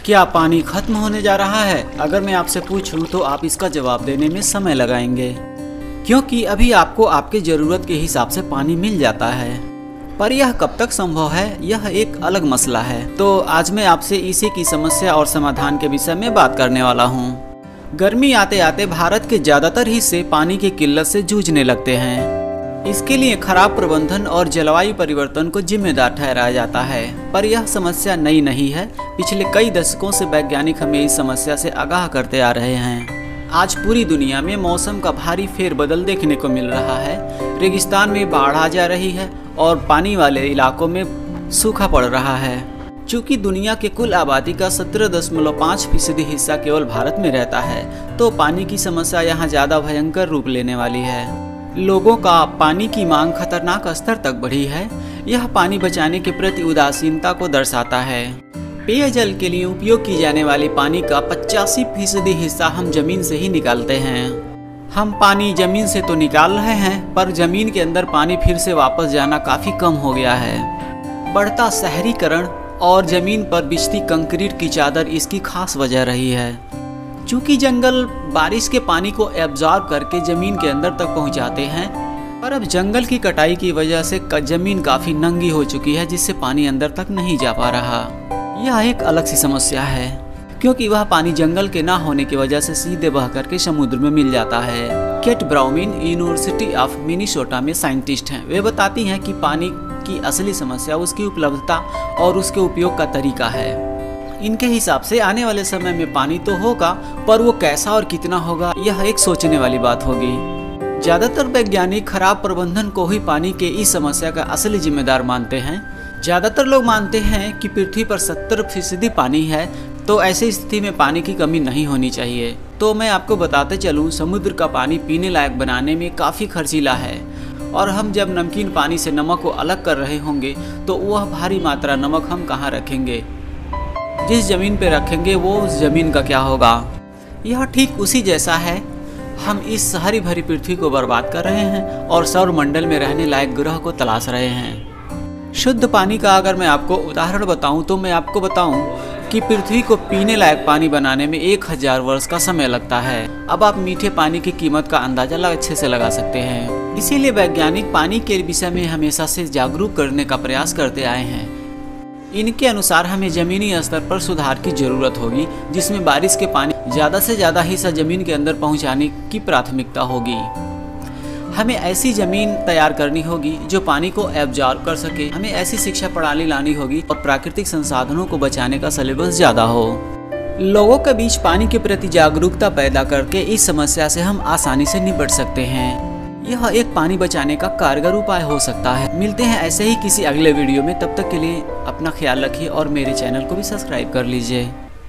क्या पानी खत्म होने जा रहा है? अगर मैं आपसे पूछूं तो आप इसका जवाब देने में समय लगाएंगे, क्योंकि अभी आपको आपके ज़रूरत के हिसाब से पानी मिल जाता है। पर यह कब तक संभव है, यह एक अलग मसला है। तो आज मैं आपसे इसी की समस्या और समाधान के विषय में बात करने वाला हूँ। गर्मी आते आते भारत के ज़्यादातर हिस्से पानी की किल्लत से जूझने लगते हैं। इसके लिए खराब प्रबंधन और जलवायु परिवर्तन को जिम्मेदार ठहराया जाता है। पर यह समस्या नई नहीं है। पिछले कई दशकों से वैज्ञानिक हमें इस समस्या से आगाह करते आ रहे हैं। आज पूरी दुनिया में मौसम का भारी फेरबदल देखने को मिल रहा है। रेगिस्तान में बाढ़ आ जा रही है और पानी वाले इलाकों में सूखा पड़ रहा है। चूँकि दुनिया के कुल आबादी का 17.5% हिस्सा केवल भारत में रहता है, तो पानी की समस्या यहाँ ज़्यादा भयंकर रूप लेने वाली है। लोगों का पानी की मांग खतरनाक स्तर तक बढ़ी है। यह पानी बचाने के प्रति उदासीनता को दर्शाता है। पेयजल के लिए उपयोग की जाने वाली पानी का 85% हिस्सा हम जमीन से ही निकालते हैं। हम पानी जमीन से तो निकाल रहे हैं, पर जमीन के अंदर पानी फिर से वापस जाना काफ़ी कम हो गया है। बढ़ता शहरीकरण और जमीन पर बिछती कंक्रीट की चादर इसकी खास वजह रही है। चूँकि जंगल बारिश के पानी को एब्जॉर्ब करके जमीन के अंदर तक पहुंचाते हैं, पर अब जंगल की कटाई की वजह से जमीन काफ़ी नंगी हो चुकी है, जिससे पानी अंदर तक नहीं जा पा रहा। यह एक अलग सी समस्या है, क्योंकि वह पानी जंगल के ना होने की वजह से सीधे बह करके समुद्र में मिल जाता है। Kate Brauman university of Minnesota में साइंटिस्ट हैं। वे बताती हैं कि पानी की असली समस्या उसकी उपलब्धता और उसके उपयोग का तरीका है। इनके हिसाब से आने वाले समय में पानी तो होगा, पर वो कैसा और कितना होगा, यह एक सोचने वाली बात होगी। ज़्यादातर वैज्ञानिक खराब प्रबंधन को ही पानी के इस समस्या का असली जिम्मेदार मानते हैं। ज़्यादातर लोग मानते हैं कि पृथ्वी पर 70% पानी है, तो ऐसी स्थिति में पानी की कमी नहीं होनी चाहिए। तो मैं आपको बताते चलूँ, समुद्र का पानी पीने लायक बनाने में काफ़ी खर्चीला है, और हम जब नमकीन पानी से नमक को अलग कर रहे होंगे तो वह भारी मात्रा नमक हम कहाँ रखेंगे? जिस जमीन पे रखेंगे वो उस जमीन का क्या होगा? यह ठीक उसी जैसा है। हम इस हरी भरी पृथ्वी को बर्बाद कर रहे हैं और सौरमंडल में रहने लायक ग्रह को तलाश रहे हैं। शुद्ध पानी का अगर मैं आपको उदाहरण बताऊं, तो मैं आपको बताऊं कि पृथ्वी को पीने लायक पानी बनाने में 1000 वर्ष का समय लगता है। अब आप मीठे पानी की कीमत का अंदाजा अच्छे से लगा सकते हैं। इसीलिए वैज्ञानिक पानी के विषय में हमेशा से जागरूक करने का प्रयास करते आए हैं। इनके अनुसार हमें ज़मीनी स्तर पर सुधार की ज़रूरत होगी, जिसमें बारिश के पानी ज़्यादा से ज़्यादा हिस्सा ज़मीन के अंदर पहुंचाने की प्राथमिकता होगी। हमें ऐसी ज़मीन तैयार करनी होगी जो पानी को एब्जॉर्ब कर सके। हमें ऐसी शिक्षा प्रणाली लानी होगी और प्राकृतिक संसाधनों को बचाने का सिलेबस ज़्यादा हो। लोगों के बीच पानी के प्रति जागरूकता पैदा करके इस समस्या से हम आसानी से निपट सकते हैं। यह एक पानी बचाने का कारगर उपाय हो सकता है। मिलते हैं ऐसे ही किसी अगले वीडियो में। तब तक के लिए अपना ख्याल रखिए और मेरे चैनल को भी सब्सक्राइब कर लीजिए।